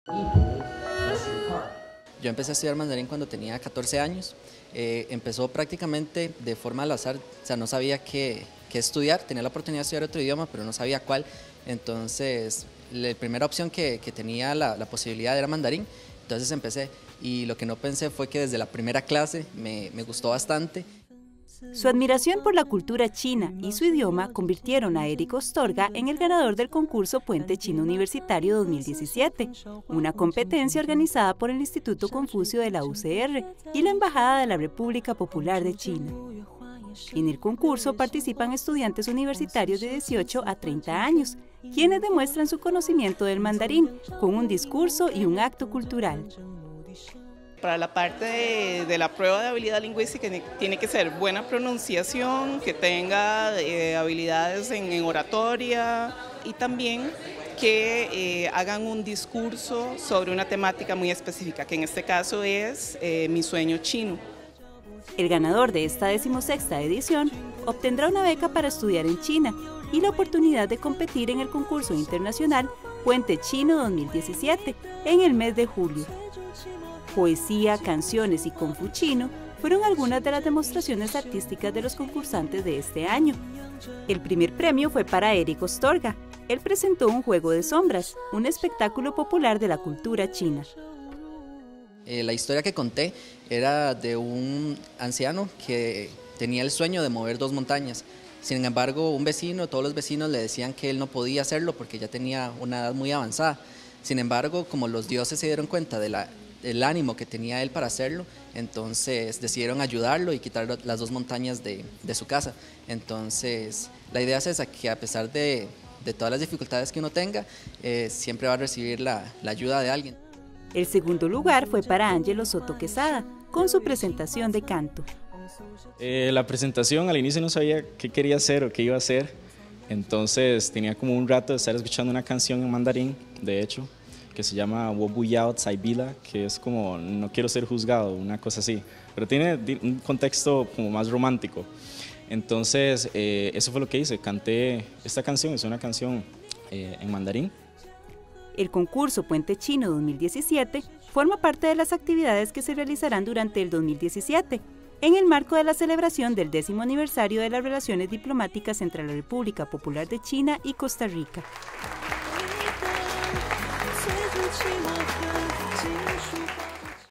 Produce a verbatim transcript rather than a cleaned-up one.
Yo empecé a estudiar mandarín cuando tenía catorce años. Eh, empezó prácticamente de forma al azar, o sea, no sabía qué, qué estudiar, tenía la oportunidad de estudiar otro idioma, pero no sabía cuál. Entonces, la primera opción que, que tenía la, la posibilidad era mandarín, entonces empecé. Y lo que no pensé fue que desde la primera clase me, me gustó bastante. Su admiración por la cultura china y su idioma convirtieron a Eric Astorga en el ganador del concurso Puente Chino Universitario dos mil diecisiete, una competencia organizada por el Instituto Confucio de la U C R y la Embajada de la República Popular de China. En el concurso participan estudiantes universitarios de dieciocho a treinta años, quienes demuestran su conocimiento del mandarín con un discurso y un acto cultural. Para la parte de, de la prueba de habilidad lingüística tiene que ser buena pronunciación, que tenga eh, habilidades en, en oratoria y también que eh, hagan un discurso sobre una temática muy específica, que en este caso es eh, mi sueño chino. El ganador de esta decimosexta edición obtendrá una beca para estudiar en China y la oportunidad de competir en el concurso internacional Puente Chino dos mil diecisiete en el mes de julio. Poesía, canciones y Kung Fu chino fueron algunas de las demostraciones artísticas de los concursantes de este año. El primer premio fue para Eric Astorga. Él presentó un juego de sombras, un espectáculo popular de la cultura china. Eh, la historia que conté era de un anciano que tenía el sueño de mover dos montañas. Sin embargo, un vecino, todos los vecinos le decían que él no podía hacerlo porque ya tenía una edad muy avanzada. Sin embargo, como los dioses se dieron cuenta de la el ánimo que tenía él para hacerlo, entonces decidieron ayudarlo y quitar las dos montañas de, de su casa. Entonces la idea es esa, que a pesar de, de todas las dificultades que uno tenga, eh, siempre va a recibir la, la ayuda de alguien. El segundo lugar fue para Ángelo Soto Quesada, con su presentación de canto. Eh, la presentación, al inicio no sabía qué quería hacer o qué iba a hacer, entonces tenía como un rato de estar escuchando una canción en mandarín, de hecho, que se llama Wo Bu Yao Tsai Bila, que es como no quiero ser juzgado, una cosa así, pero tiene un contexto como más romántico. Entonces eh, eso fue lo que hice, canté esta canción, es una canción eh, en mandarín. El concurso Puente Chino dos mil diecisiete forma parte de las actividades que se realizarán durante el dos mil diecisiete, en el marco de la celebración del décimo aniversario de las relaciones diplomáticas entre la República Popular de China y Costa Rica. 最后寂寞和结束。